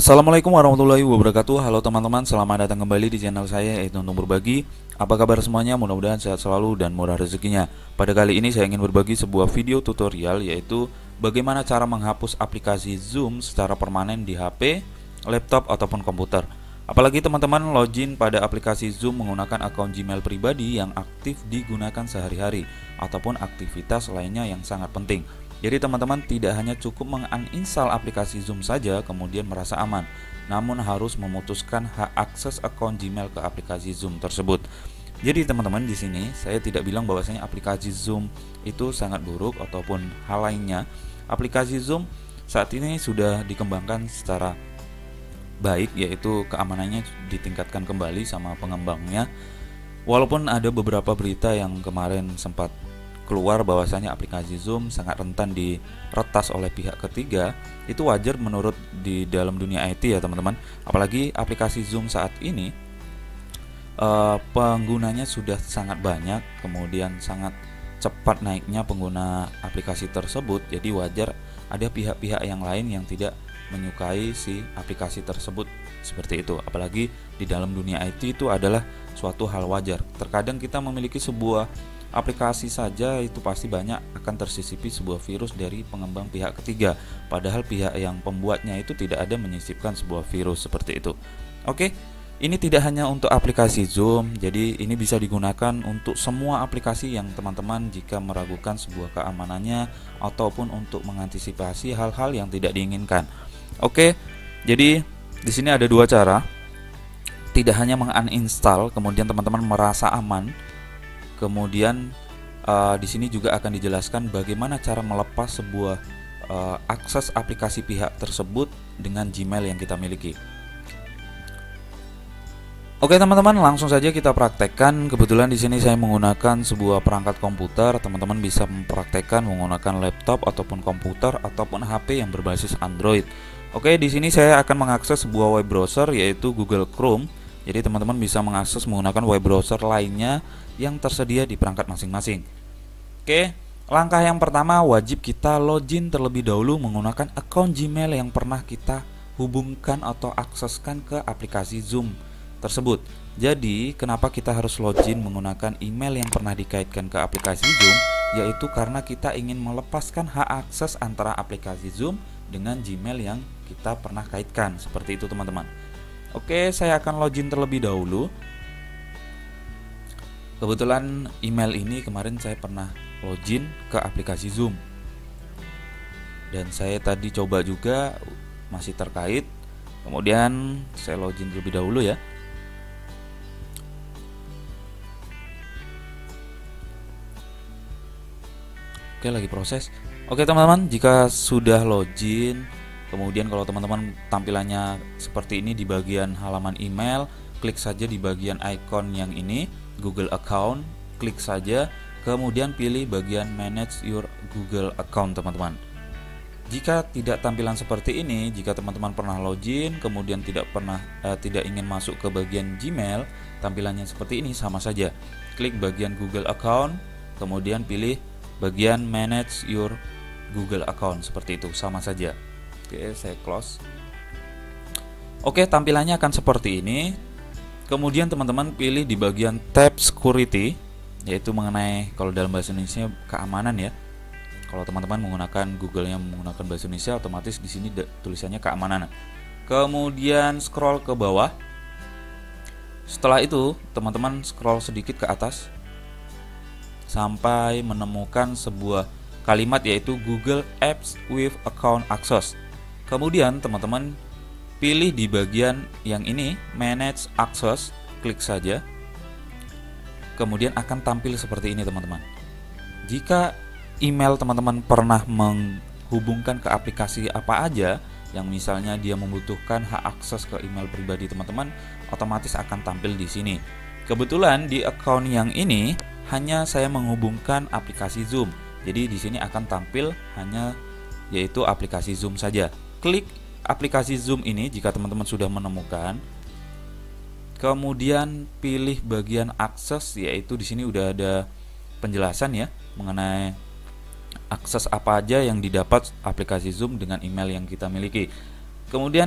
Assalamualaikum warahmatullahi wabarakatuh. Halo teman-teman, selamat datang kembali di channel saya yaitu untuk berbagi. Apa kabar semuanya? Mudah-mudahan sehat selalu dan murah rezekinya. Pada kali ini saya ingin berbagi sebuah video tutorial yaitu bagaimana cara menghapus aplikasi Zoom secara permanen di HP, laptop ataupun komputer. Apalagi teman-teman login pada aplikasi Zoom menggunakan akun Gmail pribadi yang aktif digunakan sehari-hari ataupun aktivitas lainnya yang sangat penting. Jadi teman-teman tidak hanya cukup menguninstall aplikasi Zoom saja kemudian merasa aman, namun harus memutuskan hak akses akun Gmail ke aplikasi Zoom tersebut. Jadi teman-teman di sini saya tidak bilang bahwasanya aplikasi Zoom itu sangat buruk ataupun hal lainnya. Aplikasi Zoom saat ini sudah dikembangkan secara baik, yaitu keamanannya ditingkatkan kembali sama pengembangnya. Walaupun ada beberapa berita yang kemarin sempat keluar bahwasanya aplikasi Zoom sangat rentan diretas oleh pihak ketiga, itu wajar menurut di dalam dunia IT ya teman-teman. Apalagi aplikasi Zoom saat ini penggunanya sudah sangat banyak, kemudian sangat cepat naiknya pengguna aplikasi tersebut. Jadi wajar ada pihak-pihak yang lain yang tidak menyukai si aplikasi tersebut seperti itu. Apalagi di dalam dunia IT itu adalah suatu hal wajar. Terkadang kita memiliki sebuah aplikasi saja itu pasti banyak akan tersisipi sebuah virus dari pengembang pihak ketiga, padahal pihak yang pembuatnya itu tidak ada menyisipkan sebuah virus seperti itu. Oke, ini tidak hanya untuk aplikasi Zoom, jadi ini bisa digunakan untuk semua aplikasi yang teman-teman jika meragukan sebuah keamanannya ataupun untuk mengantisipasi hal-hal yang tidak diinginkan. Oke, jadi di sini ada dua cara. Tidak hanya menguninstall kemudian teman-teman merasa aman. Kemudian di sini juga akan dijelaskan bagaimana cara melepas sebuah akses aplikasi pihak tersebut dengan Gmail yang kita miliki. Oke teman-teman, langsung saja kita praktekkan. Kebetulan di sini saya menggunakan sebuah perangkat komputer. Teman-teman bisa mempraktekkan menggunakan laptop ataupun komputer ataupun HP yang berbasis Android. Oke, di sini saya akan mengakses sebuah web browser yaitu Google Chrome. Jadi teman-teman bisa mengakses menggunakan web browser lainnya yang tersedia di perangkat masing-masing. Oke, langkah yang pertama wajib kita login terlebih dahulu menggunakan akun Gmail yang pernah kita hubungkan atau akseskan ke aplikasi Zoom tersebut. Jadi kenapa kita harus login menggunakan email yang pernah dikaitkan ke aplikasi Zoom? Yaitu karena kita ingin melepaskan hak akses antara aplikasi Zoom dengan Gmail yang kita pernah kaitkan. Seperti itu teman-teman. Oke, saya akan login terlebih dahulu. Kebetulan email ini kemarin saya pernah login ke aplikasi Zoom. Dan saya tadi coba juga masih terkait. Kemudian saya login terlebih dahulu ya. Oke, lagi proses. Oke teman-teman, jika sudah login, kemudian kalau teman-teman tampilannya seperti ini di bagian halaman email, klik saja di bagian icon yang ini, Google Account, klik saja, kemudian pilih bagian Manage Your Google Account teman-teman. Jika tidak tampilan seperti ini, jika teman-teman pernah login, kemudian tidak ingin masuk ke bagian Gmail, tampilannya seperti ini sama saja. Klik bagian Google Account, kemudian pilih bagian Manage Your Google Account seperti itu, sama saja. Oke, saya close. Oke, tampilannya akan seperti ini. Kemudian teman-teman pilih di bagian tab security, yaitu mengenai kalau dalam bahasa Indonesia keamanan ya. Kalau teman-teman menggunakan Google-nya menggunakan bahasa Indonesia, otomatis di sini tulisannya keamanan. Kemudian scroll ke bawah. Setelah itu, teman-teman scroll sedikit ke atas sampai menemukan sebuah kalimat yaitu Google Apps with Account Access. Kemudian teman-teman pilih di bagian yang ini Manage Access, klik saja. Kemudian akan tampil seperti ini teman-teman. Jika email teman-teman pernah menghubungkan ke aplikasi apa aja yang misalnya dia membutuhkan hak akses ke email pribadi teman-teman, otomatis akan tampil di sini. Kebetulan di account yang ini hanya saya menghubungkan aplikasi Zoom. Jadi di sini akan tampil hanya yaitu aplikasi Zoom saja. Klik aplikasi Zoom ini jika teman-teman sudah menemukan. Kemudian pilih bagian akses, yaitu di sini udah ada penjelasan ya mengenai akses apa aja yang didapat aplikasi Zoom dengan email yang kita miliki. Kemudian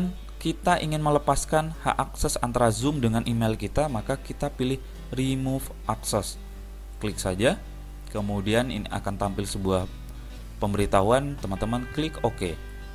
kita ingin melepaskan hak akses antara Zoom dengan email kita, maka kita pilih remove access. Klik saja, kemudian ini akan tampil sebuah pemberitahuan, teman-teman klik OK.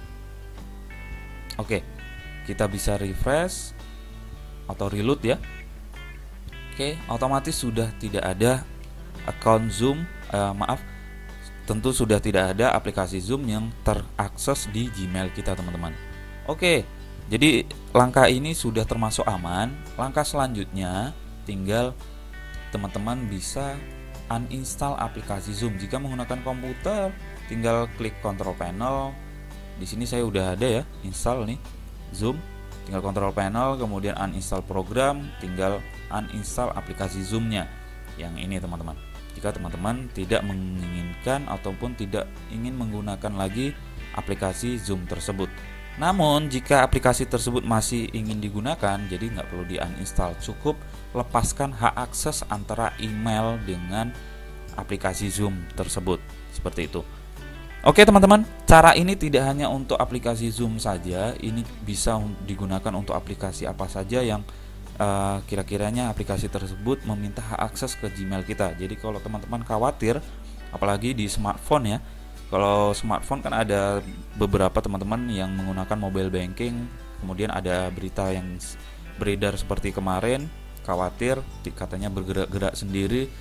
Oke, kita bisa refresh atau reload ya. Oke, otomatis sudah tidak ada account Zoom, tentu sudah tidak ada aplikasi Zoom yang terakses di Gmail kita, teman-teman. Oke, jadi langkah ini sudah termasuk aman. Langkah selanjutnya tinggal teman-teman bisa uninstall aplikasi Zoom. Jika menggunakan komputer, tinggal klik control panel. Di sini saya udah ada ya, install nih Zoom. Tinggal control panel, kemudian uninstall program, tinggal uninstall aplikasi Zoom-nya. Yang ini, teman-teman. Jika teman-teman tidak menginginkan ataupun tidak ingin menggunakan lagi aplikasi Zoom tersebut. Namun jika aplikasi tersebut masih ingin digunakan, jadi nggak perlu di-uninstall, cukup lepaskan hak akses antara email dengan aplikasi Zoom tersebut. Seperti itu. Oke teman-teman, cara ini tidak hanya untuk aplikasi Zoom saja, ini bisa digunakan untuk aplikasi apa saja yang kira-kiranya aplikasi tersebut meminta hak akses ke Gmail kita. Jadi kalau teman-teman khawatir, apalagi di smartphone ya, kalau smartphone kan ada beberapa teman-teman yang menggunakan mobile banking, kemudian ada berita yang beredar seperti kemarin, khawatir katanya bergerak-gerak sendiri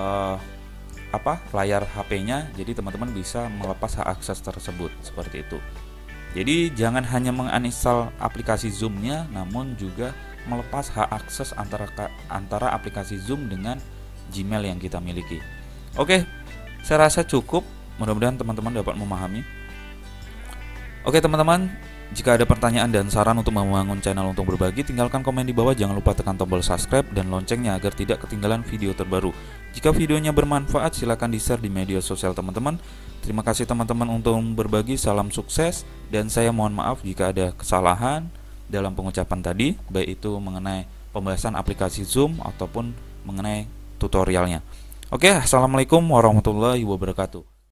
layar HP-nya, jadi teman-teman bisa melepas hak akses tersebut seperti itu. Jadi jangan hanya menguninstall aplikasi Zoom-nya, namun juga melepas hak akses antara aplikasi Zoom dengan Gmail yang kita miliki. Oke, saya rasa cukup. Mudah-mudahan teman-teman dapat memahami. Oke teman-teman, jika ada pertanyaan dan saran untuk membangun channel untuk berbagi, tinggalkan komen di bawah. Jangan lupa tekan tombol subscribe dan loncengnya agar tidak ketinggalan video terbaru. Jika videonya bermanfaat, silakan di-share di media sosial teman-teman. Terima kasih teman-teman untuk berbagi. Salam sukses, dan saya mohon maaf jika ada kesalahan dalam pengucapan tadi, baik itu mengenai pembahasan aplikasi Zoom ataupun mengenai tutorialnya. Oke, assalamualaikum warahmatullahi wabarakatuh.